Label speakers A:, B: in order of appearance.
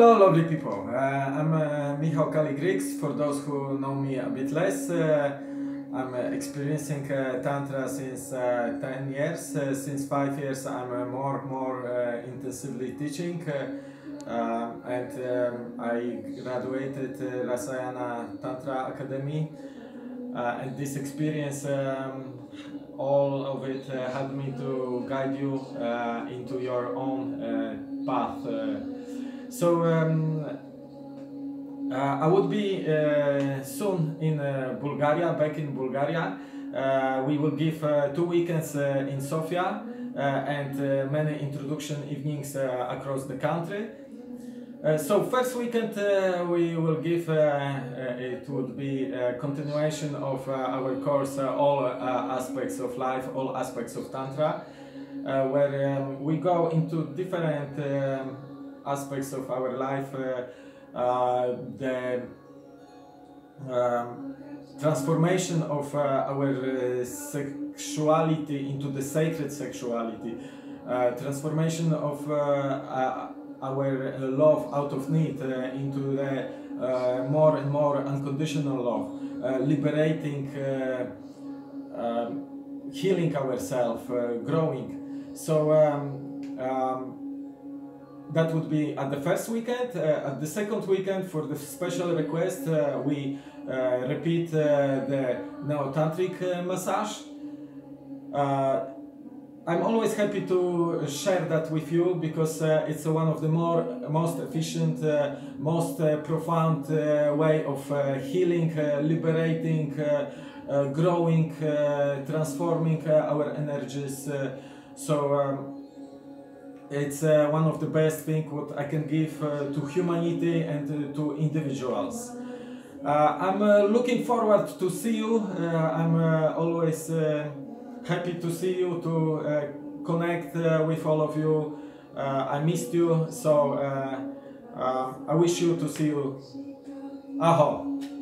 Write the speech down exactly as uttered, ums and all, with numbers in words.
A: Hello, lovely people. Uh, I'm uh, Michał Kaligrix. For those who know me a bit less, uh, I'm uh, experiencing uh, Tantra since uh, ten years. Uh, since five years, I'm uh, more more uh, intensively teaching, uh, uh, and um, I graduated uh, Rasayana Tantra Academy. Uh, and this experience, um, all of it uh, helped me to guide you uh, into your own uh, path. Uh, so um, uh, I would be uh, soon in uh, Bulgaria, back in Bulgaria. Uh, we will give uh, two weekends uh, in Sofia uh, and uh, many introduction evenings uh, across the country. Uh, so first weekend uh, we will give, uh, uh, it would be a continuation of uh, our course, uh, all uh, aspects of life, all aspects of Tantra, uh, where um, we go into different um, aspects of our life, uh, uh, the um, transformation of uh, our uh, sexuality into the sacred sexuality, uh, transformation of uh, uh, our uh, love out of need uh, into the uh, more and more unconditional love, uh, liberating, uh, um, healing ourselves, uh, growing. So um, um, that would be at the first weekend. Uh, at the second weekend, for the special request, uh, we uh, repeat uh, the Neo-Tantric uh, massage. Uh, I'm always happy to share that with you because uh, it's uh, one of the more most efficient, uh, most uh, profound uh, way of uh, healing, uh, liberating, uh, uh, growing, uh, transforming uh, our energies. Uh, so um, it's uh, one of the best things what I can give uh, to humanity and uh, to individuals. Uh, I'm uh, looking forward to see you. Uh, I'm uh, always uh, happy to see you, to uh, connect uh, with all of you. Uh, I missed you, so uh, uh, I wish you to see you. Aho!